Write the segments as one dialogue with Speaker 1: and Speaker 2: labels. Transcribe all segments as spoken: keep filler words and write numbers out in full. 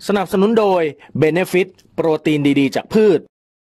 Speaker 1: สนับสนุนโดย Benefit โปรตีนดีๆจากพืช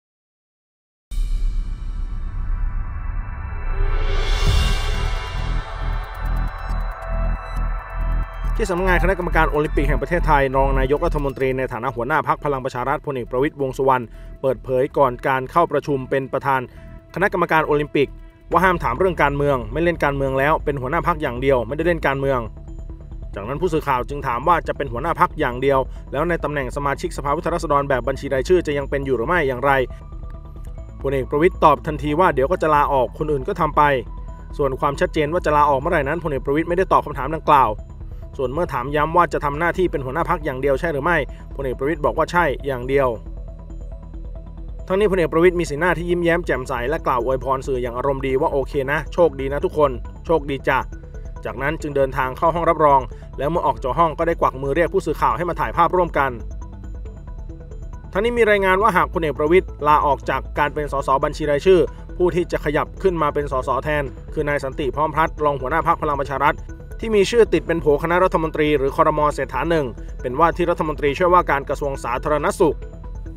Speaker 1: ที่สำนักงานคณะกรรมการโอลิมปิกแห่งประเทศไทยรองนายกรัฐมนตรีในฐานะหัวหน้าพรรคพลังประชารัฐพลเอกประวิตรวงษ์สุวรรณเปิดเผยก่อนการเข้าประชุมเป็นประธานคณะกรรมการโอลิมปิกว่าห้ามถามเรื่องการเมืองไม่เล่นการเมืองแล้วเป็นหัวหน้าพรรคอย่างเดียวไม่ได้เล่นการเมืองจากนั้นผู้สื่อข่าวจึงถามว่าจะเป็นหัวหน้าพรรคอย่างเดียวแล้วในตำแหน่งสมาชิกสภาผู้แทนราษฎรแบบบัญชีรายชื่อจะยังเป็นอยู่หรือไม่อย่างไรพลเอกประวิตรตอบทันทีว่าเดี๋ยวก็จะลาออกคนอื่นก็ทำไปส่วนความชัดเจนว่าจะลาออกเมื่อไหร่นั้นพลเอกประวิตรไม่ได้ตอบคำถามดังกล่าวส่วนเมื่อถามย้ำว่าจะทำหน้าที่เป็นหัวหน้าพรรคอย่างเดียวใช่หรือไม่พลเอกประวิตรบอกว่าใช่อย่างเดียวทั้งนี้พลเอกประวิตรมีสีหน้าที่ยิ้มแย้มแจ่มใสและกล่าวอวยพรสื่ออย่างอารมณ์ดีว่าโอเคนะโชคดีนะทุกคนโชคดีจ้ะจากนั้นจึงเดินทางเข้าห้องรับรองแล้วเมื่อออกจากห้องก็ได้กวักมือเรียกผู้สื่อข่าวให้มาถ่ายภาพร่วมกันทั้งนี้มีรายงานว่าหากพลเอกประวิตรลาออกจากการเป็นสสบัญชีรายชื่อผู้ที่จะขยับขึ้นมาเป็นสสแทนคือนายสันติพร้อมพัฒน์รองหัวหน้าพรรคพลังประชารัฐที่มีชื่อติดเป็นโผคณะรัฐมนตรีหรือครม.เศรษฐาหนึ่งเป็นว่าที่รัฐมนตรีช่วยว่าการกระทรวงสาธารณสุข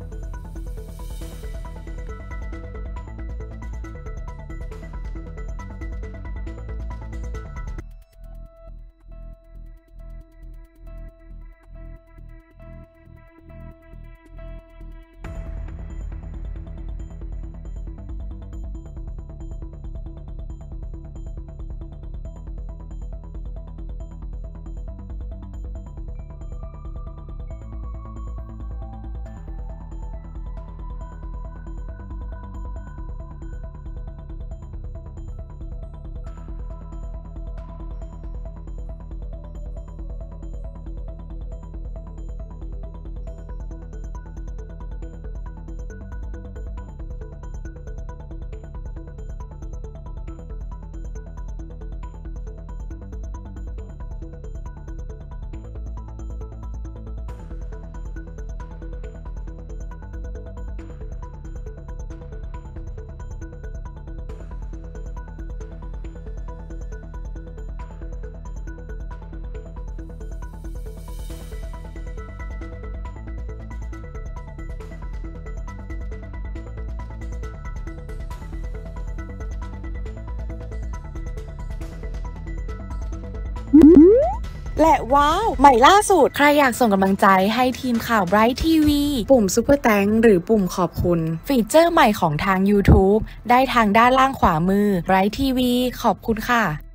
Speaker 2: และว้าวใหม่ล่าสุดใครอยากส่งกำลังใจให้ทีมข่าวไบรท์ทีวีปุ่มซุปเปอร์แตงหรือปุ่มขอบคุณฟีเจอร์ใหม่ของทาง YouTube ได้ทางด้านล่างขวามือไบรท์ทีวีขอบคุณค่ะ